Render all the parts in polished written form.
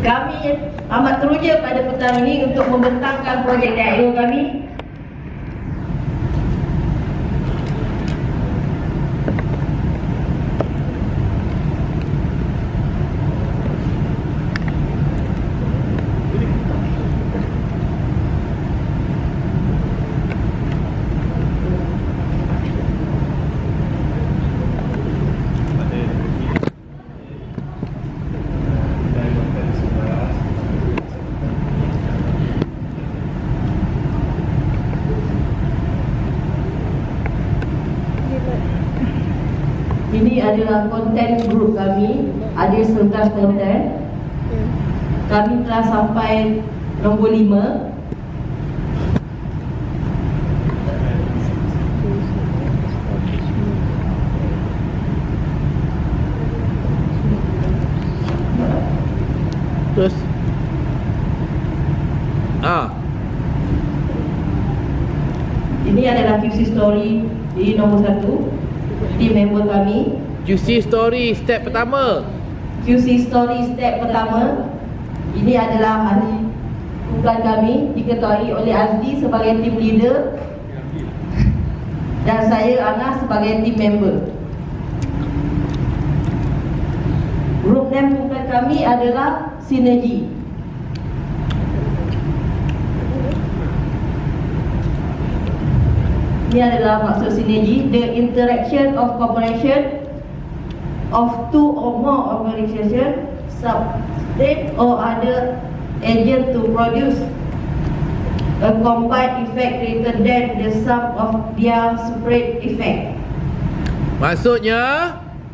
Kami amat teruja pada petang ini untuk membentangkan projek daerah kami. Ini adalah konten grup kami, ada 11 konten. Kami telah sampai nombor 5. Terus Ini adalah QC story di nombor 1. Tim member kami. QC story step pertama. QC story step pertama. Ini adalah ahli kumpulan kami, diketuai oleh Azli sebagai tim leader dan saya Ana sebagai tim member. Grup name kumpulan kami adalah Sinergi. Ini adalah maksud sinergi, the interaction of cooperation of two or more organization, sub-state or other agent to produce a combined effect greater than the sum of their separate effect. Maksudnya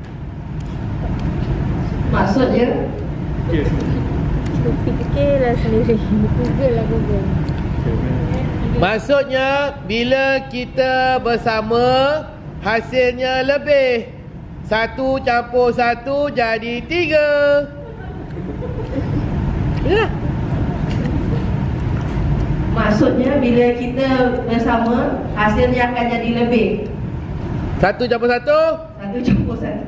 Fikirlah sendiri. Google lah Google. Maksudnya bila kita bersama hasilnya lebih. 1 campur 1 jadi 3. Ya. Maksudnya bila kita bersama hasilnya akan jadi lebih. 1 campur 1 1 campur 1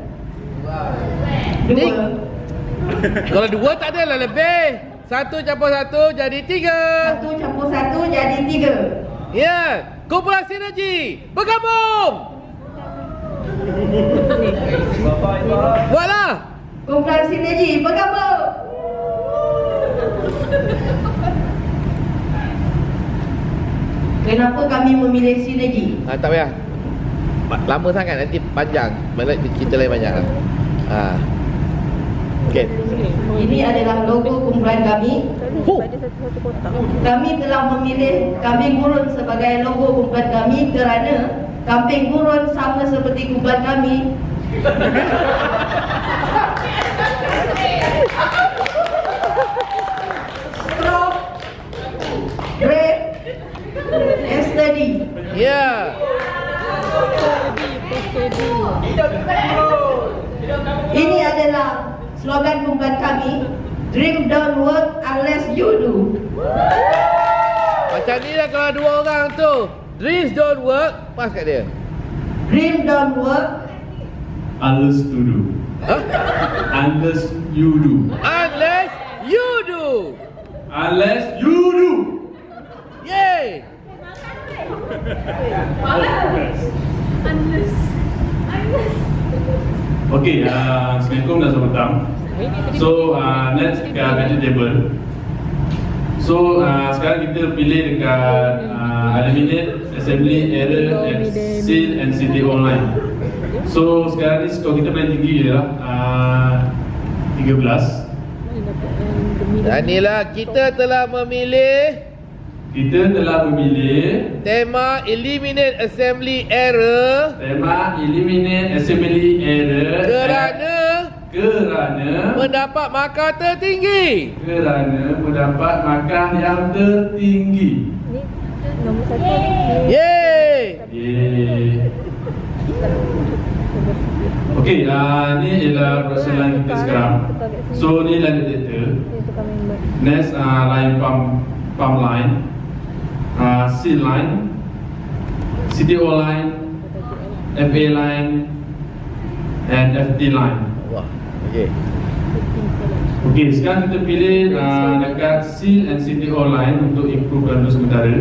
2. Kalau 2 tak adalah lebih. 1 campur 1 jadi 3. 1 campur 1 jadi 3. Ya, kumpulan sinergi bergabung. Buatlah. Kumpulan sinergi bergabung. Kenapa kami memilih sinergi? Tak payah. Lama sangat nanti panjang. Kita lain banyak. Okey. Ini adalah logo kumpulan kami. Ada satu kotak. Kami telah memilih kambing gurun sebagai logo kumpulan kami kerana kambing gurun sama seperti kumpulan kami. Strong, brave, and steady. Ya. Ini adalah slogan kumpulan kami. Dream don't work unless you do. Macam ni lah kalau 2 orang tu. Dreams don't work. Pas kat dia. Dream don't work unless to do. Unless you do. Unless you do. Unless you do. Yay. Unless. Okay, Assalamualaikum dan selamat datang. So, next dekat vegetable. So, sekarang kita pilih dekat eliminate assembly error at seal and city online. So, sekarang ni skor kita paling tinggi je lah, 13. Dan inilah kita telah memilih tema eliminate assembly error. Tema eliminate assembly error kerana mendapat markah tertinggi. yang tertinggi. Ni nombor 1. Yeay. Okey, ni ialah proses line kita sekarang. So ni line data. Next line pump line, C line, CTO line, FA line, and FT line. Wah. Okey. Okey, sekarang kita pilih dekat seal and CTO line untuk improvekan dulu sementara.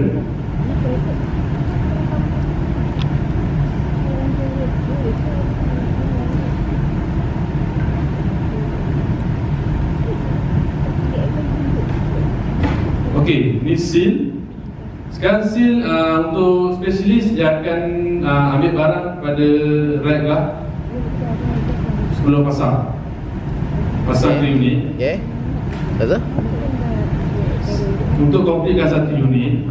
Okey, ni seal. Sekarang seal untuk specialist dia akan ambil barang pada rack lah sebelum pasang tu unit. Okay. Betul? Untuk completekan satu unit.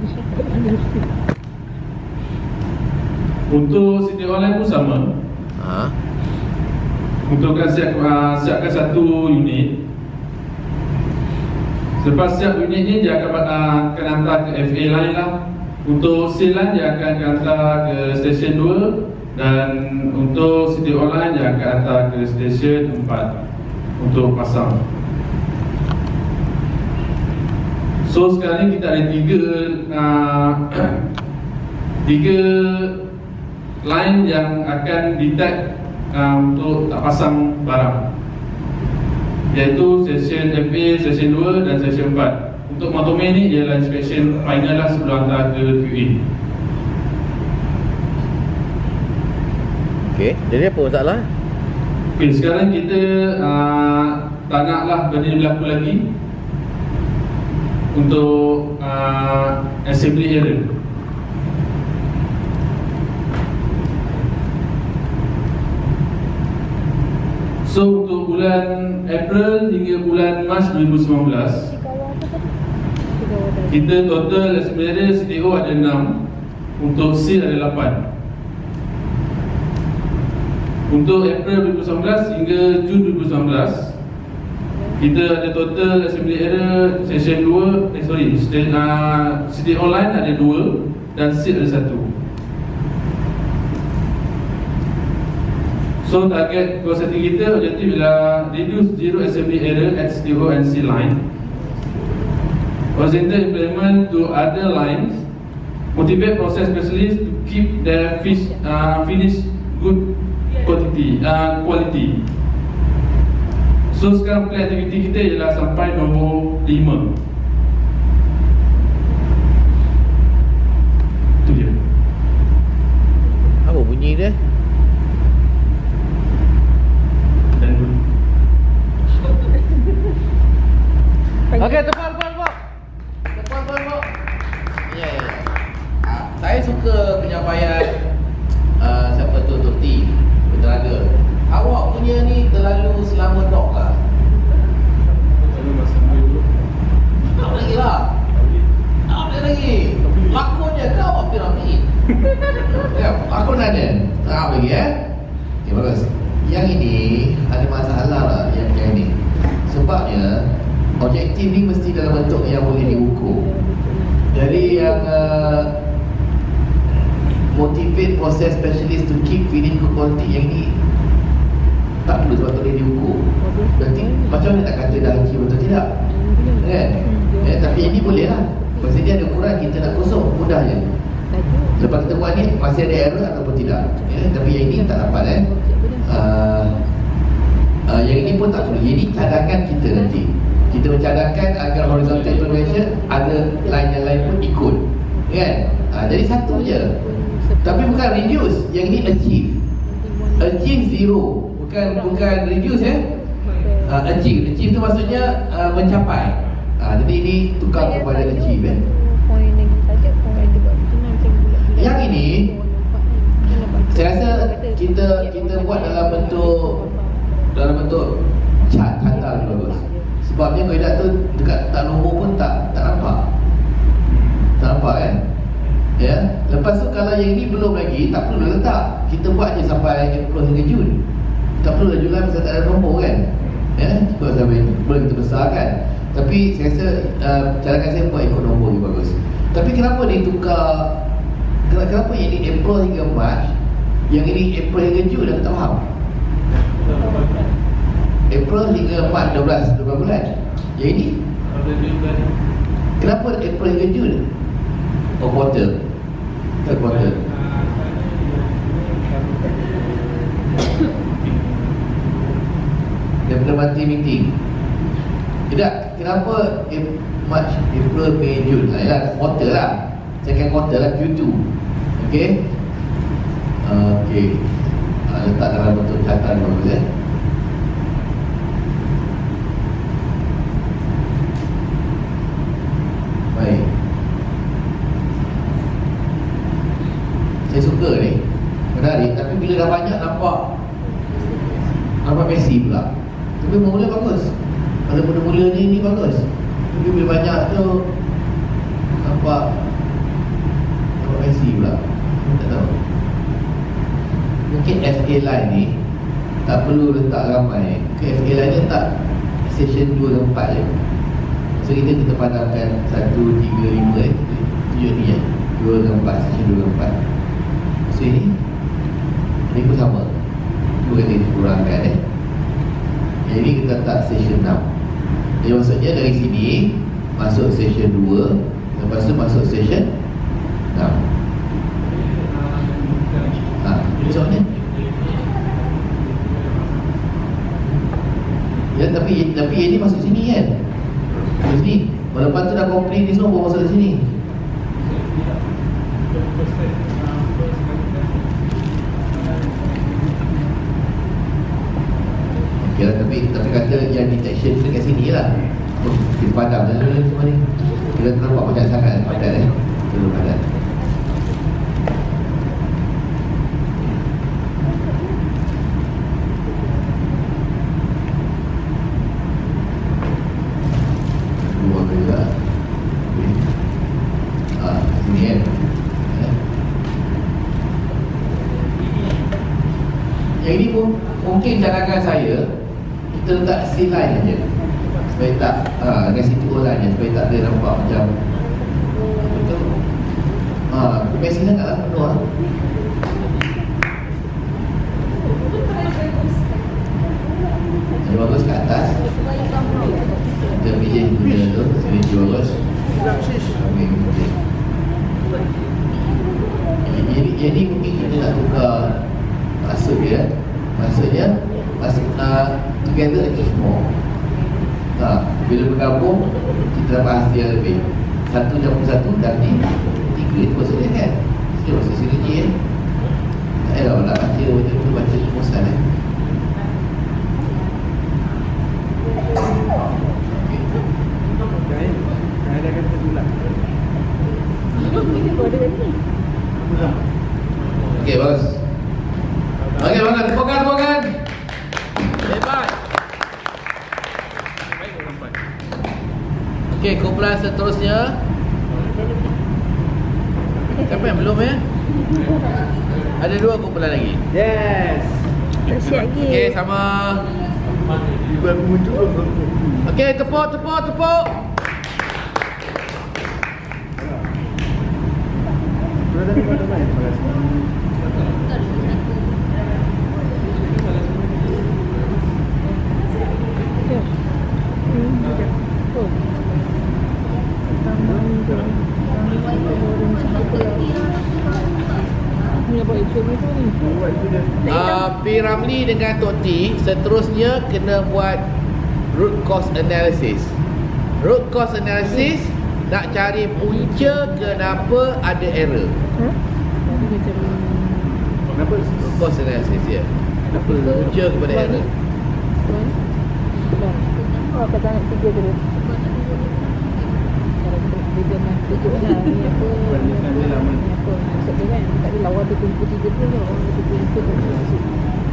Untuk CTO online pun sama. Untuk siapkan satu unit. Selepas siap unit ni, dia akan hantar ke FA line lah. Untuk seal line dia akan hantar ke station 2. Dan untuk CTO online dia akan hantar ke station 4 untuk pasang. So sekarang ni kita ada tiga line yang akan detect untuk tak pasang barang, iaitu session FA, session 2 dan session 4. Untuk Motome ni ialah inspection final lah sebelum hantar ke QA. Okay, jadi apa masalah? Okay, sekarang kita tak naklah benda ni berlaku lagi untuk assembly error. So untuk bulan April hingga bulan Mac 2019, kita total assembly error CTO ada 6, untuk seal ada 8. Untuk April 2019 hingga Jun 2019, kita ada total assembly error session 2, CTO online ada 2 dan seal ada 1. So target goal setting kita, objektif ialah reduce zero assembly error at CTO and seal line, horizontal implement to other lines, motivate process specialists to keep their finish good quality. So sekarang plan aktiviti kita ialah sampai nombor 5. Itu dia. Apa bunyi dia? Dan dulu. Okey, tepat. Ya. Saya suka penyampaian siapa tu Tuti Teraga. Awak punya ni terlalu selama dok lah. Tak lagi lah. Tak boleh lagi. Lakonnya kau awak piramid. Ya, lakon ada. Tak lagi Okay, bagus. Yang ini ada masalah lah yang ini. Sebabnya objektif ni mesti dalam bentuk yang boleh diukur. Jadi yang motivate process specialist to keep finish good quality, yang ni tak perlu sebab tu dia diukur. Berarti macam mana nak kata dah haji betul tidak? Kan? Tapi ini boleh lah. Maksudnya dia ada ukuran, kita nak kosong, mudah je. Lepas kita buat ni, masih ada error ataupun tidak. Tapi yang ini tak dapat yang ini pun tak perlu. Yang ini cadangan kita nanti. Kita mencadangkan agar horizontal implementation ada line yang lain pun ikut. Kan? Jadi satu je. Tapi bukan reduce, yang ini achieve. Achieve zero, bukan reduce achieve tu maksudnya mencapai. Jadi ini tukar kepada achieve Yang ini saya rasa kita buat dalam bentuk chart hantar bagus. Sebabnya kaedah tu dekat tak nombor pun tak nampak. Tak nampak kan? Ya. Lepas tu kalau yang ini belum lagi, tak perlu letak. Kita buat je sampai April hingga Jun. Tak perlu lah Julai pasal tak ada nombor kan. Ya, cuba sampai boleh kita besarkan. Tapi saya rasa cadangan saya buat ikut nombor je bagus. Tapi kenapa dia tukar? Kenapa yang ini April hingga Mac, yang ini April hingga Jun? Aku tak faham. April hingga Mac 12 bulan. Yang ini kenapa April hingga Jun? Oh, quarter. Third quarter. Daripada mati meeting Tidak, kenapa March, April, May, June? Yalah, quarter lah. Second quarter lah, Q2. Okey. Okey. Letak dalam bentuk catatan bagus Baik. Saya suka ni, menarik. Tapi bila dah banyak nampak messy pula. Tapi mula bagus. Pada mula-mula ni bagus. Tapi bila banyak tu nampak messy pula. Tak tahu. Mungkin FA line ni tak perlu letak ramai. Ke FA line ni letak session 2 dan 4 je. So kita padamkan 1, 3, 5 tujuh ni 2 dan 4, session 2 dan 4. So ini pun sama. Cuba kita kurangkan Jadi kita letak session 6. Jadi maksudnya dari sini masuk session 2, lepas tu masuk session 6. Macam mana? Ya, tapi ini masuk sini kan? Masuk sini. Lepas tu dah complete ni semua baru masuk sini. Okey lah, tapi kata yang detection tu dekat sini lah. Kita padam dulu semua ni. Kita nampak banyak sangat padat Dulu padat. Yang ini pun mungkin cadangan saya, kita letak C line aja supaya tak dengan situ line je, supaya tak ada nampak macam betul. Mesin sangatlah penuh lah. Yang bagus kat atas kita pilih guna tu, sini bagus. Jadi mungkin kita nak tukar maksudnya together is more. Bila bergabung kita dapat hasil yang lebih. 1 campur 1 dan ni 3 itu maksudnya kan. Dia maksud sinergi tak payah nak baca macam tu, baca rumusan Okey, bagus. Okey, bangun, tepukan. Hebat. Okey, kumpulan seterusnya. Siapa yang belum Ada 2 kumpulan lagi. Yes. Tak siap lagi. Okey, sama. Okey, tepuk. P. Ramli dengan Tok T seterusnya kena buat root cause analysis. Root cause analysis nak cari punca kenapa ada error. Kenapa root cause analysis ya? Kenapa punca kepada error? Apa tak nak 3 dulu. Dia nak tunjuk lah ni apa maksud dia kan. Tak ada lawan tu kumpul 3 pun orang tu kumpul maksud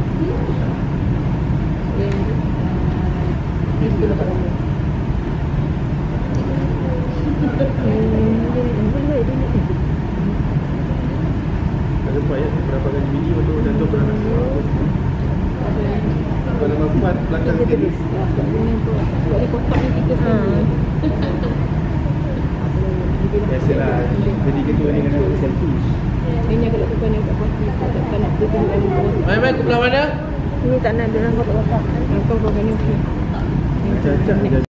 yang ni sebelum kat dalam ada payah berapa kali mini waktu jatuh pernah kalau mampat belakang kiri sebab dia kotak ni kita sendiri biasalah jadi ketua ni kena selfish. Ini kalau tukar ni kat parti tak nak bertemu dengan Main kumpulan mana? ini tak nak dia orang kotak-kotak. Kau kena okey. Macam